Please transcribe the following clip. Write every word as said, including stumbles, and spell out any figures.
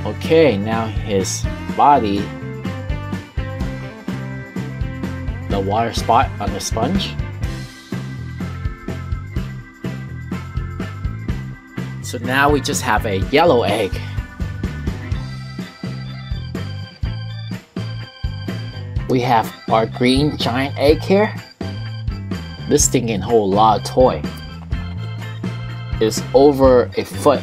Okay, now his body, the water spot on the sponge. So now we just have a yellow egg. We have our green giant egg here. This thing can hold a lot of toy. It's over a foot